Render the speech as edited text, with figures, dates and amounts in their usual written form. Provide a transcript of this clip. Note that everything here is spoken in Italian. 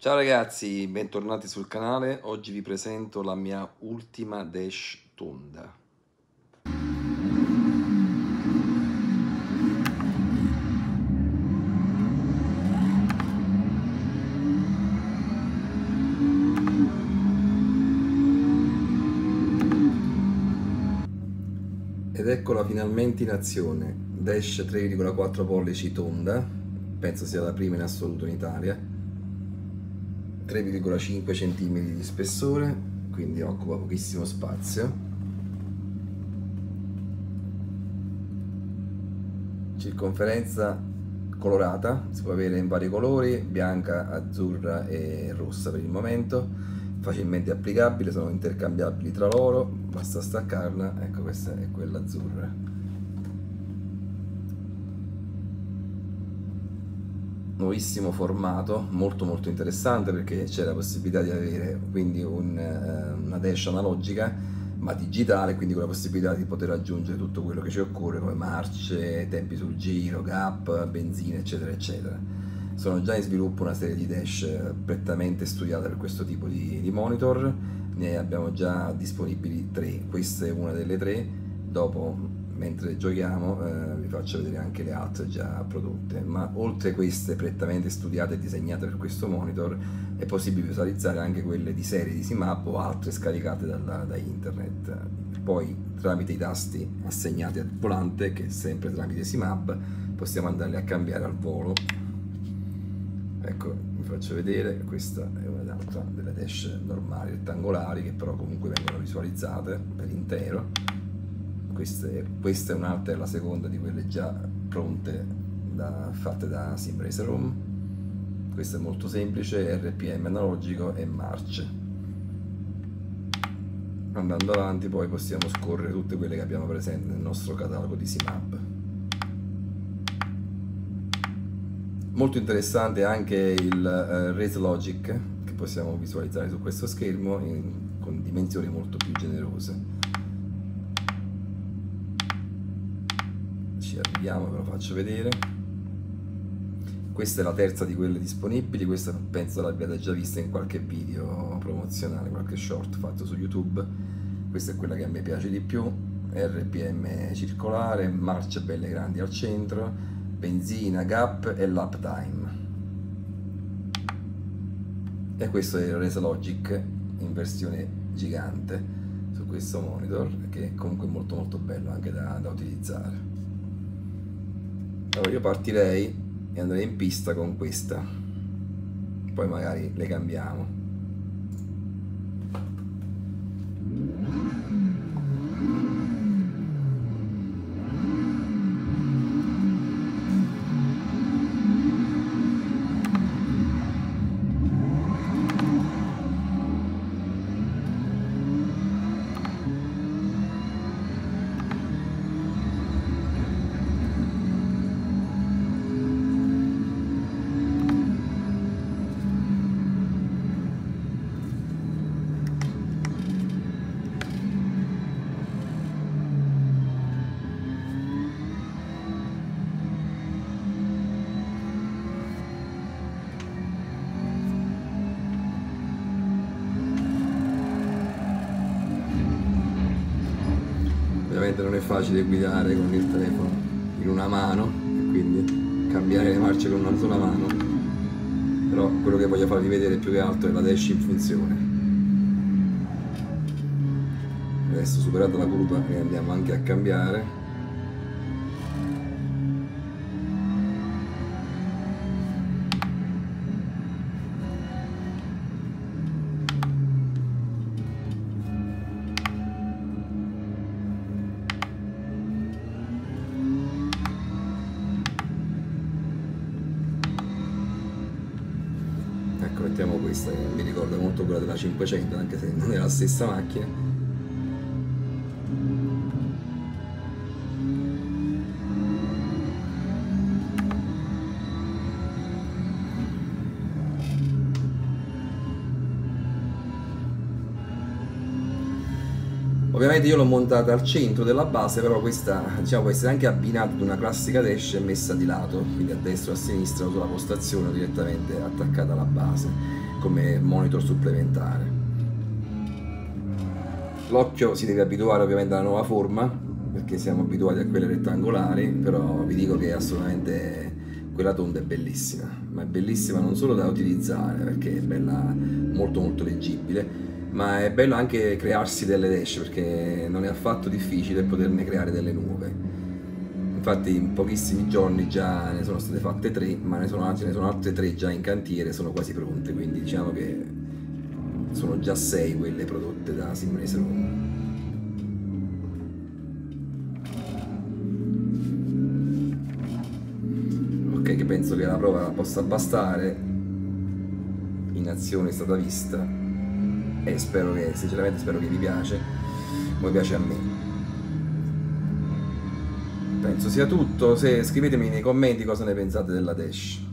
Ciao ragazzi, bentornati sul canale. Oggi vi presento la mia ultima dash tonda. Ed eccola finalmente in azione. Dash 3,4 pollici tonda, penso sia la prima in assoluto in Italia. 3,5 cm di spessore, quindi occupa pochissimo spazio. Circonferenza colorata, si può avere in vari colori, bianca, azzurra e rossa per il momento. Facilmente applicabile, sono intercambiabili tra loro, basta staccarla. Ecco, questa è quella azzurra. Nuovissimo formato, molto interessante, perché c'è la possibilità di avere quindi una dash analogica ma digitale, quindi con la possibilità di poter aggiungere tutto quello che ci occorre come marce, tempi sul giro, gap, benzina, eccetera eccetera. Sono già in sviluppo una serie di dash prettamente studiate per questo tipo di monitor, ne abbiamo già disponibili 3, questa è una delle 3. Dopo, mentre giochiamo, vi faccio vedere anche le altre già prodotte, ma oltre queste prettamente studiate e disegnate per questo monitor è possibile visualizzare anche quelle di serie di SIMAP o altre scaricate da internet. Poi tramite i tasti assegnati al volante, che sempre tramite SIMAP, possiamo andarli a cambiare al volo. Ecco, vi faccio vedere, questa è un'altra delle dash normali rettangolari, che però comunque vengono visualizzate per intero. Questa è un'altra, è la seconda di quelle già pronte, fatte da Sim Racer Room. Questo è molto semplice, RPM analogico e marce. Andando avanti poi possiamo scorrere tutte quelle che abbiamo presenti nel nostro catalogo di SIMAP. Molto interessante anche il Race Logic, che possiamo visualizzare su questo schermo con dimensioni molto più generose. Ci arriviamo, ve lo faccio vedere. Questa è la terza di quelle disponibili, questa penso l'abbiate già vista in qualche video promozionale, qualche short fatto su YouTube. Questa è quella che a me piace di più, RPM circolare, marce belle grandi al centro, benzina, gap e lap time. E questo è il Race Logic in versione gigante su questo monitor, che è comunque molto bello anche da utilizzare. Allora io partirei e andrei in pista con questa, poi magari le cambiamo. Ovviamente non è facile guidare con il telefono in una mano e quindi cambiare le marce con una sola mano, però quello che voglio farvi vedere più che altro è la dash in funzione. Adesso, superata la curva, ne andiamo anche a cambiare. Ecco, mettiamo questa che mi ricorda molto quella della 500, anche se non è la stessa macchina. Ovviamente io l'ho montata al centro della base, però questa, diciamo, può essere anche abbinata ad una classica dash e messa di lato, quindi a destra o a sinistra sulla postazione o direttamente attaccata alla base come monitor supplementare. L'occhio si deve abituare ovviamente alla nuova forma, perché siamo abituati a quelle rettangolari, però vi dico che assolutamente quella tonda è bellissima, ma è bellissima non solo da utilizzare, perché è bella, molto molto leggibile, ma è bello anche crearsi delle dash, perché non è affatto difficile poterne creare delle nuove. Infatti in pochissimi giorni già ne sono state fatte 3, ma ce ne sono altre 3 già in cantiere, sono quasi pronte, quindi diciamo che sono già 6 quelle prodotte da Simonese Roma. Ok, che penso che la prova possa bastare, in azione è stata vista, e spero che, sinceramente spero che vi piace, come piace a me. Penso sia tutto. Scrivetemi nei commenti cosa ne pensate della dash.